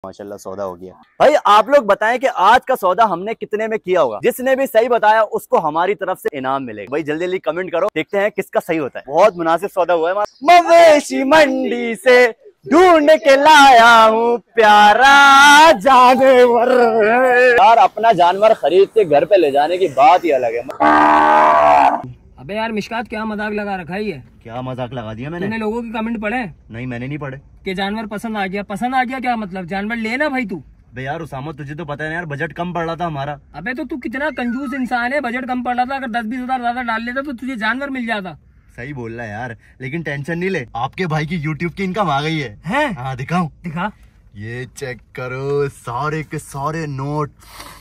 माशाल्लाह सौदा हो गया। भाई आप लोग बताएं कि आज का सौदा हमने कितने में किया होगा। जिसने भी सही बताया उसको हमारी तरफ से इनाम मिलेगा। भाई जल्दी जल्दी कमेंट करो, देखते हैं किसका सही होता है। बहुत मुनासिब सौदा हुआ है। मवेशी मंडी से ढूंढ के लाया हूँ प्यारा जानवर। यार अपना जानवर खरीद के घर पे ले जाने की बात ही अलग है। अबे यार मिशकात क्या मजाक लगा रखा है ये? क्या मजाक लगा दिया मैंने? लोगों के कमेंट पढ़े? नहीं मैंने नहीं पढ़े। कि जानवर पसंद आ गया। पसंद आ गया क्या मतलब? जानवर लेना भाई तू। अबे यार उसामा तुझे तो पता है यार, बजट कम पड़ रहा था हमारा। अबे तो तू कितना कंजूस इंसान है। बजट कम पड़ रहा था, अगर 10-20 हजार ज्यादा डाल लेता तो तुझे जानवर मिल जाता। सही बोल रहा है यार, लेकिन टेंशन नहीं ले, आपके भाई की यूट्यूब की इनकम आ गई है। हाँ दिखाऊं? दिखा। ये चेक करो, सारे के सारे नोट।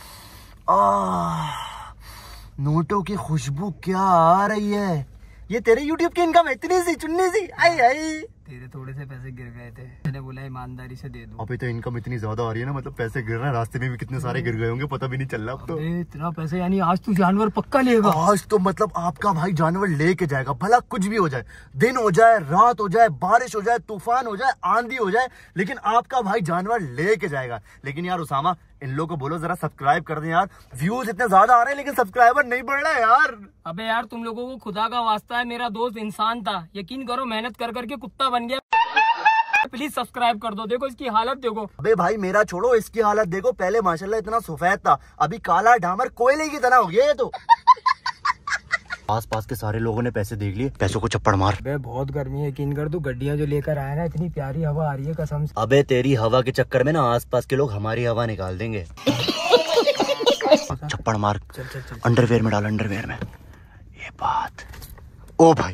नोटों की खुशबू क्या आ रही है। ये तेरे YouTube की इनकम इतनी सी चुन्नी सी आई आई। तेरे थोड़े से पैसे गिर गए थे, मैंने बोला ईमानदारी से दे दो। अभी तो इनकम इतनी ज्यादा आ रही है ना, मतलब पैसे गिर रहे हैं, रास्ते में भी कितने सारे गिर गए होंगे पता भी नहीं चल रहा अब तो। इतना पैसे, यानी आज तू जानवर पक्का लेगा? आज तो मतलब आपका भाई जानवर लेके जाएगा, भला कुछ भी हो जाए, दिन हो जाए, रात हो जाए, बारिश हो जाए, तूफान हो जाए, आंधी हो जाए, लेकिन आपका भाई जानवर लेके जाएगा। लेकिन यार उसामा इन लोगों को बोलो जरा सब्सक्राइब कर दें यार, व्यूज इतने ज्यादा आ रहे हैं लेकिन सब्सक्राइबर नहीं बढ़ रहा है यार। अबे यार तुम लोगों को खुदा का वास्ता है, मेरा दोस्त इंसान था, यकीन करो मेहनत कर करके कुत्ता बन गया। प्लीज सब्सक्राइब कर दो। देखो इसकी हालत देखो। अबे भाई मेरा छोड़ो, इसकी हालत देखो। पहले माशाल्लाह इतना सफेद था, अभी काला डामर कोयले की तरह हो गया ये तो। आस पास के सारे लोगों ने पैसे देख लिए, पैसों को चप्पड़ मार। अबे बहुत गर्मी है, यकीन कर तू गड्डियां जो लेकर आया ना, इतनी प्यारी हवा आ रही है कसम से। अबे तेरी हवा के चक्कर में ना आस पास के लोग हमारी हवा निकाल देंगे। चप्पड़ मार। चल चल चल। अंडरवेयर में डाल, अंडरवेयर में। ये बात। ओ भाई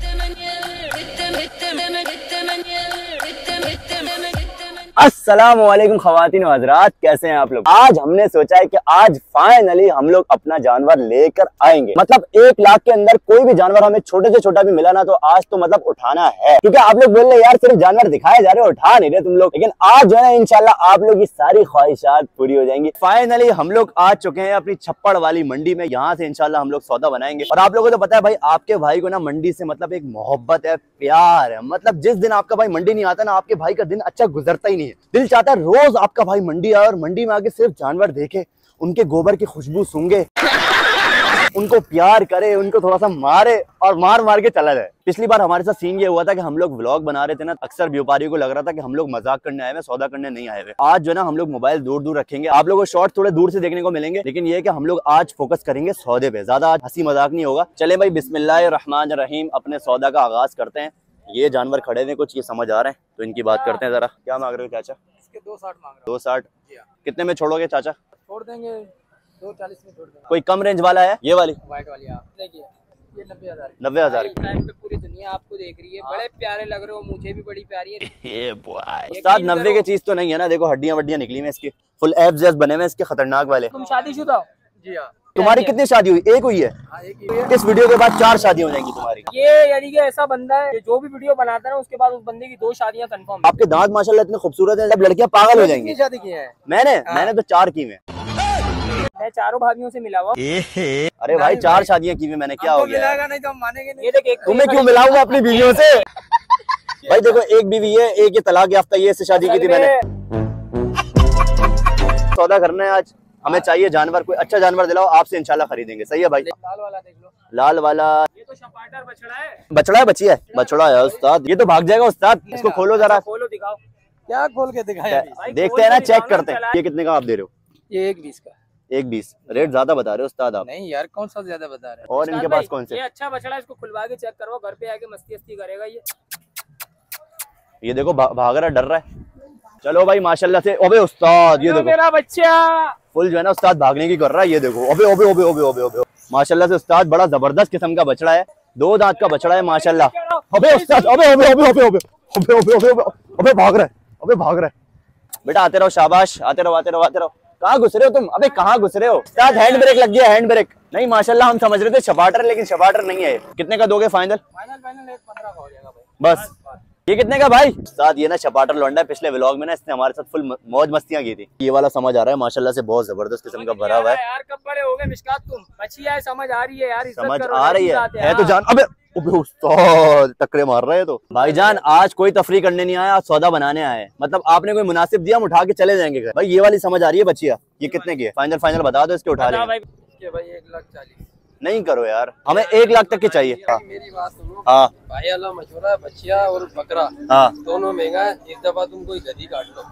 अस्सलामुअलैकुम ख़वातीन व हज़रात, कैसे हैं आप लोग। आज हमने सोचा है कि आज फाइनली हम लोग अपना जानवर लेकर आएंगे। मतलब 1 लाख के अंदर कोई भी जानवर हमें छोटे से छोटा भी मिला ना, तो आज तो मतलब उठाना है। क्योंकि आप लोग बोल रहे यार सिर्फ जानवर दिखाए जा रहे हो, उठा नहीं रहे तुम लोग। लेकिन आज जो है ना इंशाल्लाह आप लोग की सारी ख्वाहिशात पूरी हो जाएंगी। फाइनली हम लोग आ चुके हैं अपनी छप्पड़ वाली मंडी में। यहाँ से इंशाल्लाह हम लोग सौदा बनाएंगे। और आप लोगों को तो पता है भाई, आपके भाई को ना मंडी से मतलब एक मोहब्बत है, प्यार है। मतलब जिस दिन आपका भाई मंडी नहीं आता ना, आपके भाई का दिन अच्छा गुजरता ही नहीं है। दिल चाहता है रोज आपका भाई मंडी आए और मंडी में आके सिर्फ जानवर देखे, उनके गोबर की खुशबू सूंघे, उनको प्यार करे, उनको थोड़ा सा मारे और मार मार के चला जाए। पिछली बार हमारे साथ सीन ये हुआ था कि हम लोग व्लॉग बना रहे थे ना, अक्सर व्यापारियों को लग रहा था कि हम लोग मजाक करने आए हुए, सौदा करने नहीं आए हुए। आज जो ना हम लोग मोबाइल दूर दूर रखेंगे, आप लोगों को शॉर्ट थोड़े दूर से देखने को मिलेंगे, लेकिन ये है कि हम लोग आज फोकस करेंगे सौदे पे, ज्यादा आज हंसी मजाक नहीं होगा। चले भाई बिस्मिल्लाहिर्रहमानिर्रहीम, अपने सौदा का आगाज करते हैं। ये जानवर खड़े हैं, कुछ ये समझ आ रहे हैं तो इनकी बात करते हैं जरा। क्या मांग रहे हो चाचा? इसके 2.60 मांग रहा हूं। 2.60? कितने में छोड़ोगे चाचा? छोड़ देंगे 2.40 में छोड़ देंगे। कोई कम रेंज वाला है? ये वाली व्हाइट वाली आप देखिए, ये 90,000। 90,000 पे पूरी दुनिया आपको देख रही है, बड़े प्यारे लग रहे हो, मुझे भी बड़ी प्यारी है। उस्ताद 90 की चीज तो नहीं है ना, देखो हड्डियां वड्डियां निकली हैं इसकी, फुल एब्स जैस बने हुए इसके खतरनाक वाले। तुम शादीशुदा हो? जी हाँ। तुम्हारी कितनी शादी हुई? एक हुई है? हाँ, एक ही है। इस वीडियो के बाद 4 शादियां हो जाएंगी तुम्हारी। ये यानी कि ऐसा बंदा है जो भी वीडियो बनाता है ना, उसके बाद उस बंदे की 2 शादियां कंफर्म। आपके दांत माशाल्लाह इतने खूबसूरत हैं, जब लड़कियां पागल हो जाएंगी। शादी की है मैंने तो 4 की हैं। मैं 4 भाभियों से मिला हुआ। अरे भाई 4 शादियां की हुई मैंने, क्या हो गया? नहीं तो हम मानेंगे नहीं। ये देख, एक तुम्हें क्यों मिलाऊंगा अपनी बीवियों से? भाई देखो, एक बीवी है, एक ये तलाक याफ्ता, ये इससे शादी की थी मैंने। सौदा करना है आज, हमें चाहिए जानवर, कोई अच्छा जानवर दिलाओ, आपसे इंशाल्लाह खरीदेंगे। सही है भाई? लाल वाला देख लो। लाल वाला? ये तो शपाटर बछड़ा है। बछड़ा है? बची है? बछड़ा है उस्ताद, ये तो भाग जाएगा उस्ताद। इसको खोलो जरा। खोलो दिखाओ। क्या खोल के दिखाया? देखते हैं ना, चेक करते हैं। ये कितने का आप दे रहे हो? ये 1.20 का। 1.20? रेट ज्यादा बता रहे हो उस्ताद आप। नहीं यार, कौन सा ज्यादा बता रहे हैं? और इनके पास कौन से? ये अच्छा बछड़ा है, इसको खुलवा के चेक करवाओ, घर पे आके मस्ती करेगा ये देखो भाग रहा, डर रहा है। चलो भाई माशाल्लाह से। ओबे उस्ताद ये देखो मेरा बच्चा फुल जो है ना उस्ताद भागने की कर रहा है। ये देखो, ओबे ओबे ओबे ओबे ओबे ओबे माशाल्लाह से उस्ताद, बड़ा जबरदस्त किस्म का बछड़ा है, 2 दांत का बछड़ा है माशाल्लाह। ओबे उस्ताद, ओबे ओबे ओबे ओबे ओबे ओबे ओबे ओबे ओबे भाग रहा है, ओबे भाग रहा है। बेटा आते रहो, शाबाश, आते रहो आते रहो आते रहो। कहाँ घुस रहे हो तुम? अबे कहाँ घुस रहे हो उस्ताद? हैंड ब्रेक लग गया, हैंड ब्रेक। नहीं माशाल्लाह हम समझ रहे थे शपाटर, लेकिन शपाटर नहीं है। कितने का दोगे फाइनल? फाइनल 15 का हो जाएगा भाई। बस ये कितने का भाई? साथ ये ना चपाटर लौंडा है, पिछले व्लॉग में ना इसने हमारे साथ फुल मौज मस्तियां की थी। ये वाला समझ आ रहा है माशाल्लाह से, बहुत जबरदस्त किस्म का भरा हुआ है यार। कब बड़े हो गए मिशकात तुम? बच्चियां है, समझ आ रही है यार, समझ आ रही है तो जान। अबे टकरे मार रहे हैं तो भाईजान, आज कोई तफरी करने नहीं आया, आज सौदा बनाने आए। मतलब आपने कोई मुनासिब दिया, हम उठा के चले जाएंगे घर। भाई ये वाली समझ आ रही है बच्चिया, ये कितने की है? फाइनल बता दो, इसके उठा लेंगे। भाई 1,40,000 नहीं करो यार, हमें 1 लाख तक की चाहिए। मेरी बात सुनो। हाँ भाई अल्लाह मशवरा है, बच्चिया और बकरा हाँ दोनों महंगा है। एक दफा तुम कोई गधी काट लो।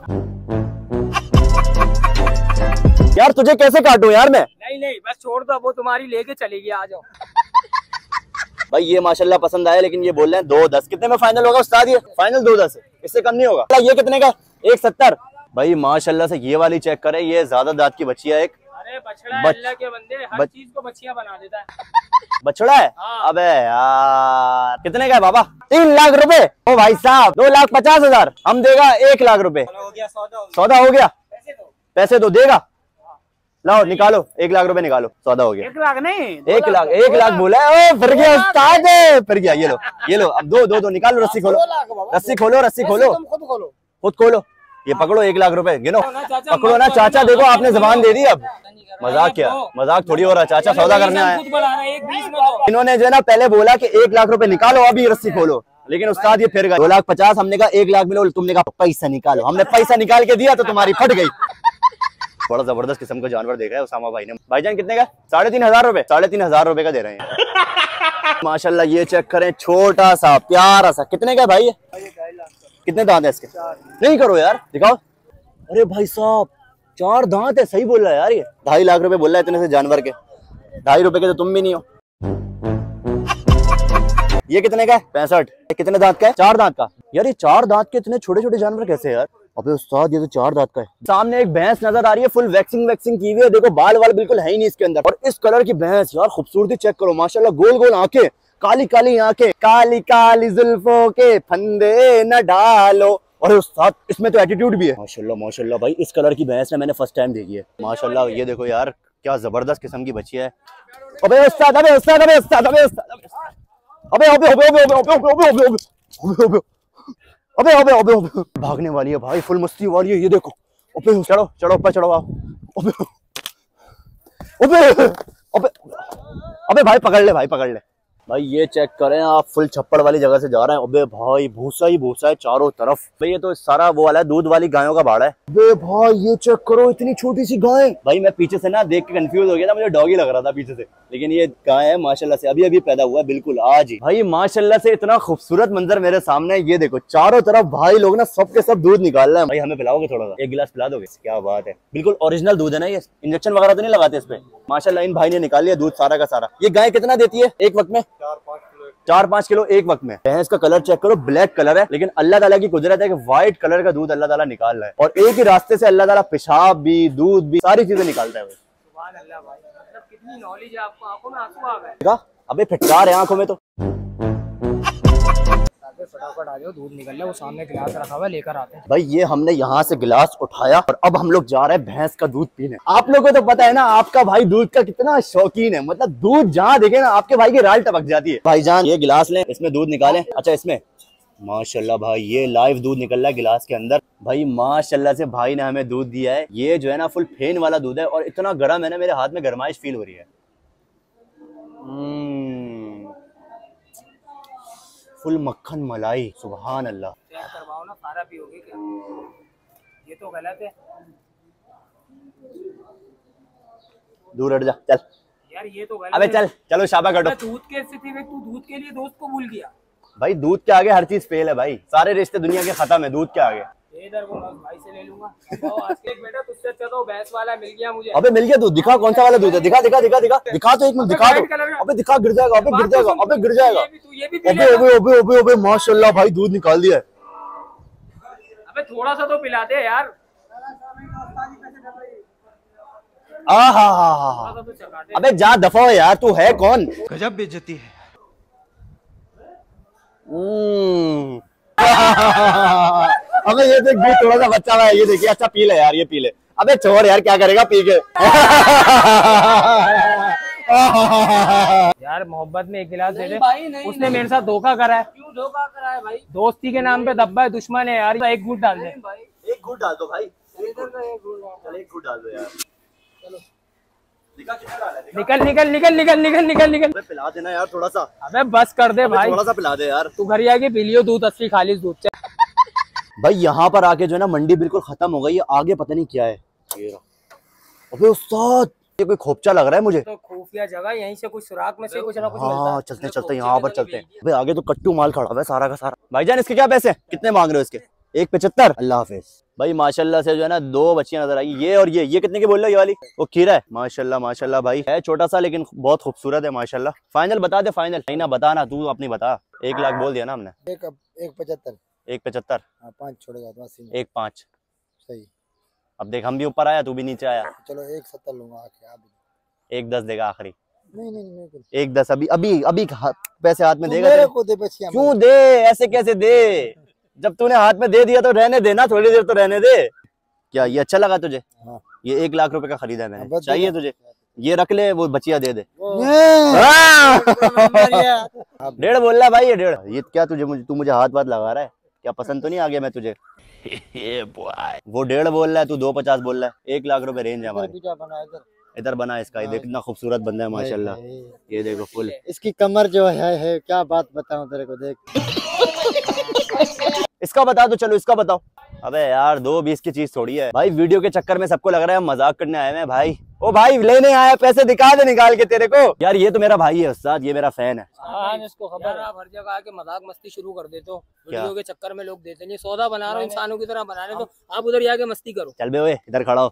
यार तुझे कैसे काटूं यार मैं? नहीं बस छोड़ दो, वो तुम्हारी लेके चलेगी, आ जाओ। भाई ये माशाल्लाह पसंद आया, लेकिन ये बोल रहे हैं 2,10। कितने में फाइनल होगा उस्ताद? ये फाइनल 2,10 है, इससे कम नहीं होगा। ये कितने का? 1,70। भाई माशाल्लाह से ये वाली चेक करें, ये ज्यादा दांत की बच्ची है एक। अरे बछड़ा है, अल्लाह के बंदे, हर चीज को बच्चिया बना देता है। बछड़ा है? हाँ। अबे यार कितने का है बाबा? 3 लाख रुपए। ओ भाई साहब 2,50,000 हम देगा। 1 लाख रुपए हो गया, सौदा हो गया। पैसे दो देगा? लाओ निकालो, 1 लाख रुपए निकालो, सौदा हो गया। 1 लाख नहीं, 1 लाख बोला है। फिर गया उस्ताद, फिर गया। ये लो अब दो निकालो। रस्सी खोलो, रस्सी खोलो, खुद खोलो। ये पकड़ो 1 लाख रुपए, गिनो। पकड़ो ना चाचा, देखो आपने जबान दे दी। अब मजाक क्या, मजाक थोड़ी हो रहा। चाचा सौदा करने आए। इन्होंने जो है ना पहले बोला कि 1 लाख रुपए निकालो, अभी रस्सी खोलो, लेकिन उस्ताद ये फिर गए। 2,50,000 हमने कहा 1 लाख मिलो, तुमने कहा पैसा निकालो। हमने पैसा निकाल के दिया तो तुम्हारी फट गई। बड़ा जबरदस्त किस्म का जानवर देखा है उसामा भाई ने। भाईजान कितने का? 3,500 रुपए। 3,500 रुपए का दे रहे हैं। माशाल्लाह ये चेक करें, छोटा सा प्यारा सा। कितने का भाई? कितने दांत है इसके? नहीं करो यार, दिखाओ। अरे भाई साहब 4 दांत है, सही बोल रहा है यार। ये 2.5 लाख रुपए बोल रहा है इतने से जानवर के। 2.5 रुपए के तो तुम भी नहीं हो। ये कितने का है? 65। कितने दांत का है? 4 दांत का। यार ये 4 दांत के इतने छोटे छोटे जानवर कैसे यार? अबे उस्ताद ये तो 4 दांत का है। सामने एक भैंस नजर आ रही है, फुल वैक्सिंग की हुई है। देखो बाल वाल बिल्कुल है ही नहीं इसके अंदर। और इस कलर की भैंस यार, खूबसूरती चेक करो माशाल्लाह। गोल गोल आंखें, काली काली आंखें, काली काली जुल्फों के फंदे न डालो। और उस्ताद इसमें तो एटीट्यूड भी है। माशाल्लाह माशाल्लाह भाई, इस कलर की भैंस ने मैंने फर्स्ट टाइम देखी है। माशाल्लाह ये देखो यार, क्या जबरदस्त किस्म की बच्ची है। अबे उस्ताद, अबे उस्ताद, अबे उस्ताद, अबे उस्ताद, अबे अबे अबे अबे अबे अबे अबे अबे अबे अबे अबे अबे भागने वाली है भाई, फुल मस्ती वाली है। ये देखो, अबे चढ़ो चढ़ो ऊपर चढ़ो। अबे अबे अबे अबे भाई पकड़ ले, भाई पकड़ ले। भाई ये चेक करें आप, फुल छप्पड़ वाली जगह से जा रहे हैं। अबे भाई भूसा ही भूसा है चारों तरफ। भाई ये तो सारा वो वाला है, दूध वाली गायों का बाड़ा है। अबे भाई ये चेक करो, इतनी छोटी सी गाय। भाई मैं पीछे से ना देख के कंफ्यूज हो गया था, मुझे डॉगी लग रहा था पीछे से, लेकिन ये गाय है माशाल्लाह से, अभी अभी पैदा हुआ है बिल्कुल आज ही। भाई माशाल्लाह से इतना खूबसूरत मंजर मेरे सामने। ये देखो चारों तरफ भाई लोग ना सब के सब दूध निकाल रहे हैं। भाई हमें पिलाओगे थोड़ा सा? 1 गिलास पिला दोगे? क्या बात है, बिल्कुल ओरिजिनल दूध है ना ये, इंजेक्शन वगैरह तो नहीं लगाते इस पे? माशाल्लाह इन भाई ने निकाल लिया दूध सारा का सारा। ये गाय कितना देती है एक वक्त में? 4-5 किलो एक वक्त में। भैंस का कलर चेक करो, ब्लैक कलर है, लेकिन अल्लाह ताला की कुदरत है कि व्हाइट कलर का दूध अल्लाह ताला निकाल रहा है। और एक ही रास्ते से अल्लाह ताला पेशाब भी, दूध भी, सारी चीजें निकालता है। सुभान अल्लाह भाई, मतलब कितनी नॉलेज है आपको। आंखों में आंसू आ गए। अबे फिटकार है आंखों में तो। फटाफट आ जाओ, दूध निकल रहा है, वो सामने गिलास रखा हुआ है, लेकर आते हैं। भाई ये हमने यहाँ से गिलास उठाया और अब हम लोग जा रहे हैं भैंस का दूध पीने। आप लोगों को तो पता है ना आपका भाई दूध का कितना शौकीन है, मतलब दूध जहाँ देखे ना आपके भाई की राल टपक जाती है। भाईजान ये गिलास लें, इसमें दूध निकालें। अच्छा इसमें माशाल्लाह भाई ये लाइव दूध निकल रहा है गिलास के अंदर। भाई माशाल्लाह से भाई ने हमें दूध दिया है। ये जो है ना फुल फेन वाला दूध है और इतना गर्म है ना, मेरे हाथ में गर्माइश फील हो रही है। फुल मक्खन मलाई, सुभान अल्लाह। क्या करवाओ ना, सारा पियोगे क्या? ये तो गलत है। दूर हट जा, चल यार ये तो गलत। अबे चल चलो शाबा कटो। दूध के स्थिति में तू दूध के लिए दोस्त को भूल गया। भाई दूध के आगे हर चीज फेल है भाई, सारे रिश्ते दुनिया के खत्म है दूध के आगे। इधर वो भाई से ले लूंगा। आज के बेटा तुझसे अच्छा तो भैंस वाला मिल गया मुझे। अबे मिल गया दूध? दिखा कौन सा वाला दूध है, दिखा दिखा दिखा दिखा दिखा तो एक मिनट दिखा दो। अबे दिखा, गिर जाएगा, अबे गिर जाएगा, अबे गिर जाएगा। अबे अबे अबे अबे अबे माशाल्लाह भाई दूध निकाल दिया है। अबे थोड़ा सा तो पिला दे यार। अबे जा दफा हो यार, तू है कौन? गजब बेइज्जती है। अबे ये देख दूध थोड़ा सा बच्चा हुआ है, ये देखिए। अच्छा पी ले यार, ये पी ले। अबे छोड़ यार, क्या करेगा पी के। यार मोहब्बत में एक गिलास दे दे। उसने मेरे साथ धोखा करा है। क्यों धोखा करा है भाई? दोस्ती के नाम पे दब्बा है, दुश्मन है यार। एक घूंट डाल दे। एक घूंट डाल दो भाई, एक घूंट डाल दो यार। चलो निकल निकल निकल निकल निकल निकल निकल। पिला देना यार थोड़ा सा। अबे बस कर दे भाई, थोड़ा सा पिला दे यार। तू घर ही आके पी लियो दूध, असली खालिश दूध। भाई यहाँ पर आके जो है ना मंडी बिल्कुल खत्म हो गई है, आगे पता नहीं क्या है। अबे उस्ताद ये कोई खोपचा लग रहा है मुझे। तो खुफिया जगह, यहीं से कुछ सुराख में से कुछ ना कुछ मिलता है। हाँ चलते चलते यहाँ पर चलते हैं। भाई आगे तो कट्टू माल खड़ा हुआ है सारा का सारा। भाईजान इसके क्या पैसे कितने मांग रहे हो इसके? 1.75। अल्लाह हाफिज। भाई माशाल्लाह से जो है ना 2 बच्चियां नजर आई, ये और ये कितने की बोल रहे हो? ये वाली वो खीरा है। माशाल्लाह माशाल्लाह भाई है छोटा सा लेकिन बहुत खूबसूरत है माशाल्लाह। फाइनल बता दे, फाइनल नहीं ना बता ना, तू अपनी बता। 1 लाख बोल दिया ना हमने। 1.75। 1.75। 5 छोड़ेगा तो 1.5 सही। अब देख हम भी ऊपर आया, तू भी नीचे आया। चलो 1.70 लूंगा आके। आप 1.10 देगा आखिरी। नहीं 1.10 अभी पैसे हाथ में देगा? मेरे को दे बचिया। क्यों दे, ऐसे कैसे दे? जब तूने हाथ में दे दिया तो रहने दे ना, थोड़ी देर तो रहने दे। क्या ये अच्छा लगा तुझे? हाँ। ये 1 लाख रुपए का खरीदा है मैंने, चाहिए तुझे? ये रख ले, वो बचिया दे दे। 1.5 बोल रहा है भाई, ये 1.5। ये क्या तू मुझे हाथ लगा रहा है क्या? पसंद तो नहीं आ गया मैं तुझे? वो 1.5 बोल रहा है, तू 2.50 बोल रहा है। 1 लाख रुपए रेंज है हमारी। इधर बना इसका, ये देख कितना खूबसूरत बंदा है माशाल्लाह। ये देखो फुल इसकी कमर जो है क्या बात बताऊं तेरे को, देख। इसका बता दो, चलो इसका बताओ। अबे यार 2.20 की चीज थोड़ी है भाई, वीडियो के चक्कर में सबको लग रहा है हम मजाक करने आए हैं भाई। ओ भाई लेने आया, पैसे दिखा दे निकाल के तेरे को। यार ये तो मेरा भाई है उस्ताद, ये मेरा फैन है। हाँ इसको खबर है। आप हर जगह आके मजाक मस्ती शुरू कर देते हो, वीडियो के चक्कर में लोग देते नहीं। सौदा बना रहा हूँ इंसानों की तरह बना रहे, तो आप उधर जाके मस्ती करो। चल बे ओए इधर खड़ा हो।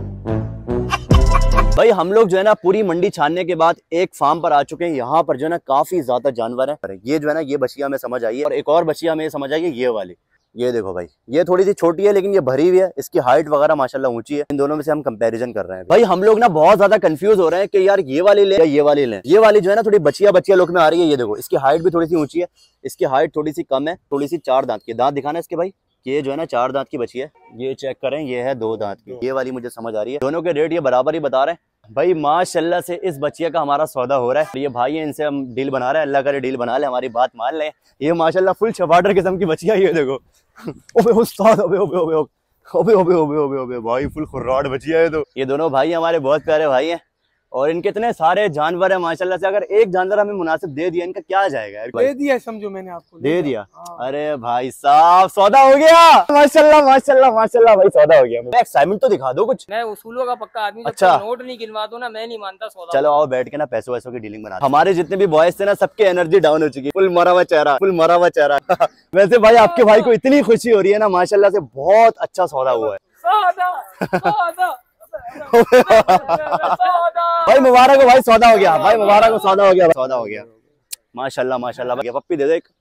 भाई हम लोग जो है ना पूरी मंडी छानने के बाद एक फार्म पर आ चुके हैं। यहाँ पर जो है ना काफी ज्यादा जानवर है। ये जो है ना ये बछिया में समझ आई है, और एक और बछिया में समझ आई है ये वाली। ये देखो भाई, ये थोड़ी सी छोटी है लेकिन ये भरी हुई है। इसकी हाइट वगैरह माशाल्लाह ऊंची है। इन दोनों में से हम कंपैरिजन कर रहे हैं। भाई हम लोग ना बहुत ज्यादा कंफ्यूज हो रहे हैं कि यार ये वाली ले या ये वाली ले। ये वाली जो है ना थोड़ी बचिया लुक में आ रही है। ये देखो इसकी हाइट भी थोड़ी सी ऊंची है, इसकी हाइट थोड़ी सी कम है, थोड़ी सी 4 दांत की। दांत दिखाना इसके भाई, ये जो है ना 4 दांत की बची है। ये चेक करें, ये है 2 दांत की। ये वाली मुझे समझ आ रही है। दोनों के रेट ये बराबर ही बता रहे हैं। भाई माशाल्लाह से इस बचिया का हमारा सौदा हो रहा है। ये भाई है, इनसे हम डील बना रहे हैं। अल्लाह करे डील बना ले, हमारी बात मान ले। ये माशाल्लाह फुल छपाटर किस्म की बचिया। ये देखो ओबे उस्ताद, ओबे ओबे ओबे ओबे ओबे ओबे ओबे ओबे भाई फुल खुर्राट बचिया है। तो ये दोनों भाई हमारे बहुत प्यारे भाई हैं, और इनके इतने सारे जानवर है माशाल्लाह से। अगर एक जानवर हमें मुनासिब दे दिया, इनका क्या जाएगा? दे दिया समझो मैंने आपको, दे दिया। अरे भाई साहब सौदा हो गया माशाल्लाह माशाल्लाह माशाल्लाह भाई, सौदा हो गया। एक्साइटमेंट तो दिखा दो कुछ। मैं उसूलों का पक्का आदमी। अच्छा नोट नहीं गिनवा दो ना, मैं नहीं मानता सौदा। चलो आओ बैठ के ना पैसों वैसों की डीलिंग बना। हमारे जितने भी बॉयज थे ना सबके एनर्जी डाउन हो चुकी है, फुल मरा हुआ चेहरा, फुल मरा हुआ चेहरा। वैसे भाई आपके भाई को इतनी खुशी हो रही है ना माशाल्लाह से, बहुत अच्छा सौदा हुआ है। भाई मुबारक हो भाई, सौदा हो गया भाई, मुबारक हो, सौदा हो गया, सौदा हो गया माशाल्लाह माशाल्लाह। भाई पप्पी दे दे एक।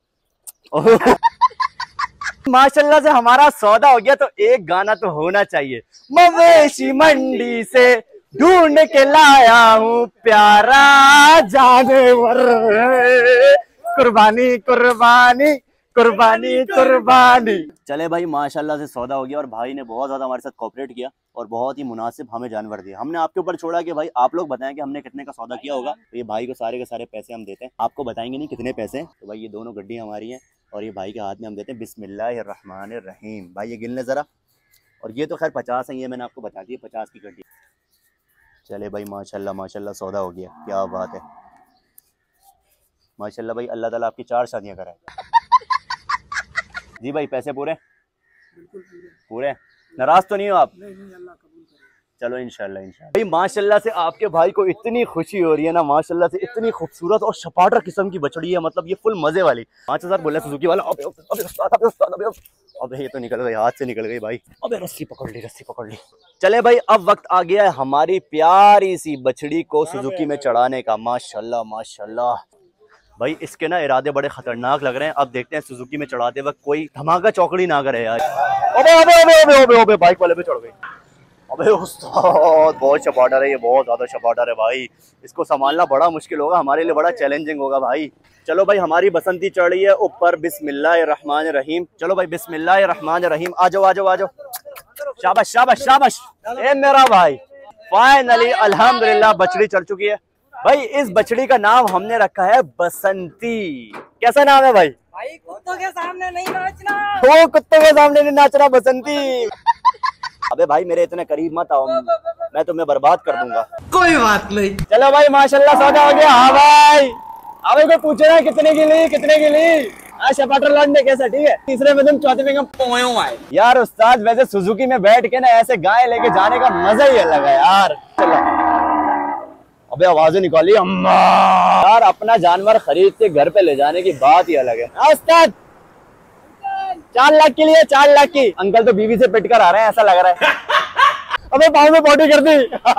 माशाल्लाह से हमारा सौदा हो गया। तो एक गाना तो होना चाहिए। मवेशी मंडी से ढूंढ के लाया हूँ प्यारा जानवर, कुर्बानी कुर्बानी कुर्बानी कुर्बानी। चले भाई माशाल्लाह से सौदा हो गया, और भाई ने बहुत ज्यादा हमारे साथ कोऑपरेट किया और बहुत ही मुनासिब हमें जानवर दिया। हमने आपके ऊपर छोड़ा कि भाई आप लोग बताएं कि हमने कितने का सौदा किया होगा। तो ये भाई को सारे के सारे पैसे हम देते हैं, आपको बताएंगे नहीं कितने पैसे। तो भाई ये दोनों गड्डियाँ हमारी हैं, और ये भाई के हाथ में हम देते हैं बिस्मिल्लाहिर्रहमानिर्रहीम। भाई ये गिन ले जरा। और ये तो खैर 50 है, ये मैंने आपको बता दिया 50 की गड्डी। चले भाई माशाल्लाह माशाल्लाह सौदा हो गया, क्या बात है माशाल्लाह। भाई अल्लाह ताला आपकी 4 शादियाँ कराए। जी भाई पैसे पूरे? बिल्कुल पूरे। नाराज तो नहीं हो आप? नहीं, अल्लाह कबूल करे। चलो इंशाल्लाह इंशाल्लाह। भाई माशाल्लाह से आपके भाई को इतनी खुशी हो रही है ना माशाल्लाह से, इतनी खूबसूरत और छपाटर किस्म की बछड़ी है, मतलब ये फुल मजे वाली। 5000 बोला सुजुकी वाला। अबे ये तो निकल गई, हाथ से निकल गई भाई। अबे रस्सी पकड़ ली, रस्सी पकड़ ली। चले भाई अब वक्त आ गया है हमारी प्यारी सी बछड़ी को सुजुकी में चढ़ाने का। माशाल्लाह माशाल्लाह भाई इसके ना इरादे बड़े खतरनाक लग रहे हैं। अब देखते हैं सुजुकी में चढ़ाते वक्त कोई धमाका चौकड़ी ना करे यार। अबे अबे अबे अबे अबे अबे बाइक वाले पे चढ़ गई। अबे उस्ताद बहुत शपाटर है ये, बहुत ज्यादा शपाटर है भाई। इसको संभालना बड़ा मुश्किल होगा, हमारे लिए बड़ा चैलेंजिंग होगा भाई। चलो भाई हमारी बसंती चढ़ रही है ऊपर। बिस्मिल्लाहिर्रहमानिर्रहीम। चलो भाई बिस्मिल्लाहिर्रहमानिर्रहीम। आ जाओ आ जाओ आ जाओ। शाबाश शाबाश शाबाश। ए मेरा भाई फाइनली अल्हम्दुलिल्लाह बछड़ी चढ़ चुकी है। भाई इस बछड़ी का नाम हमने रखा है बसंती। कैसा नाम है भाई? भाई कुत्तों के सामने नहीं नाचना। वो कुत्तों के सामने नहीं नाचना, बसंती। अबे भाई मेरे इतने करीब मत आओ, मैं तुम्हें बर्बाद कर दूंगा। कोई बात नहीं। चलो भाई माशाल्लाह सौदा हो गया। हाँ भाई, अबे कोई पूछ रहा है कितने की ली, कितने की ली? शपाटर लॉट में कैसा, ठीक है? तीसरे में तुम, चौथे में हम पोयो आए। यार उस्ताद वैसे सुजुकी में बैठ के ना ऐसे गाय लेके जाने का मजा ही अलग है यार। चलो अबे आवाजें निकाली अम्मा। यार अपना जानवर खरीद के घर पे ले जाने की बात ही अलग है। उस्ताद 4 लाख के लिए, 4 लाख की। अंकल तो बीवी से पिट कर आ रहे हैं ऐसा लग रहा है। अबे पाँव में पॉटी कर दी।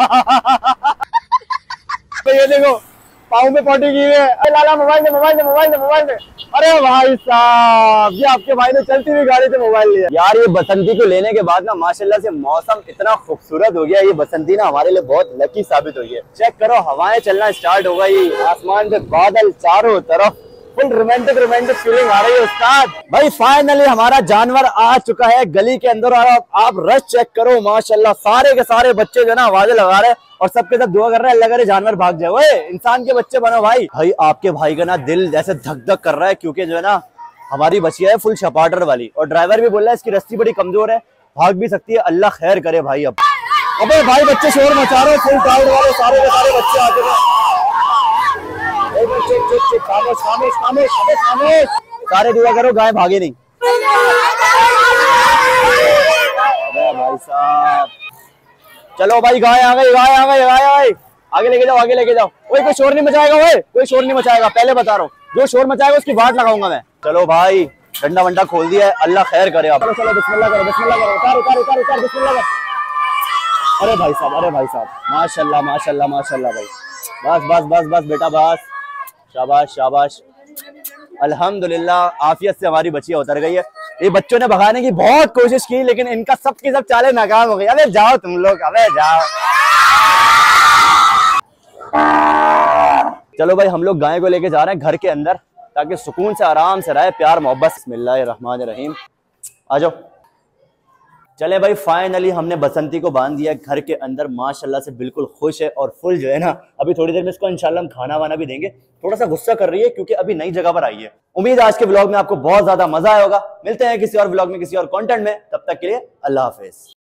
तो ये देखो पाँव में पॉटी की है। लाला मोबाइल दे, मोबाइल दे, मोबाइल दे, मोबाइल दे। अरे भाई साहब, ये आपके भाई ने चलती हुई गाड़ी से मोबाइल लिया। यार ये बसंती को लेने के बाद ना माशाल्लाह से मौसम इतना खूबसूरत हो गया। ये बसंती ना हमारे लिए बहुत लकी साबित हुई है। चेक करो हवाएं चलना स्टार्ट हो गई, आसमान पे बादल चारों तरफ, फुल रोमांटिक रोमांटिक फीलिंग आ रही है उस्ताद। भाई फाइनली हमारा जानवर आ चुका है गली के अंदर और आप रश चेक करो माशाल्लाह, सारे के सारे बच्चे जो है ना आवाजें लगा रहे हैं और सबके साथ दुआ कर रहे हैं अल्लाह करे जानवर भाग जाए। ओए इंसान के बच्चे बनो भाई। भाई आपके भाई का ना दिल जैसे धक धक कर रहा है क्योंकि जो है ना हमारी बचिया है फुल शपाटर वाली और ड्राइवर भी बोल रहा है इसकी रस्सी बड़ी कमजोर है, भाग भी सकती है, अल्लाह खैर करे भाई। अब अबे भाई बच्चे शोर मचा रहे, फुल टाउन वाले सारे के सारे बच्चे आते हैं। सारे दुआ करो गाय भागे नहीं। भाई साहब चलो भाई गाय आ गई, गाय आ गई, गाय आ गई। आगे लेके जाओ, आगे लेके जाओ। ओए कोई शोर नहीं मचाएगा, ओए कोई शोर नहीं मचाएगा, पहले बता रहा हूँ। जो शोर मचाएगा उसकी बाट लगाऊंगा मैं। चलो भाई डंडा वंडा खोल दिया है, अल्लाह खैर करे। आप चलो बिस्मिल्लाह करो, बिस्मिल्लाह करो, उतार उतार उतार उतार, बिस्मिल्लाह कर। अरे भाई साहब, अरे भाई साहब, माशाल्लाह माशाल्लाह माशाल्लाह भाई। बस बस बस बस बेटा बस, शाबाश शाबाश, अल्हम्दुलिल्लाह आफियत से हमारी बच्चियां उतर गई है। ये बच्चों ने भगाने की बहुत कोशिश की लेकिन इनका सब की सब चालें नाकाम हो गई। अबे जाओ तुम लोग, अबे जाओ। चलो भाई हम लोग गाय को लेके जा रहे हैं घर के अंदर ताकि सुकून से आराम से रहे, प्यार मोहब्बत। बिस्मिल्लाहिर्रहमानिर्रहीम, आ जाओ। चले भाई फाइनली हमने बसंती को बांध दिया घर के अंदर, माशाल्लाह से बिल्कुल खुश है और फुल जो है ना अभी थोड़ी देर में इसको इंशाल्लाह हम खाना वाना भी देंगे। थोड़ा सा गुस्सा कर रही है क्योंकि अभी नई जगह पर आई है। उम्मीद आज के ब्लॉग में आपको बहुत ज्यादा मजा आया होगा। मिलते हैं किसी और ब्लॉग में किसी और कंटेंट में, तब तक के लिए अल्लाह हाफिज।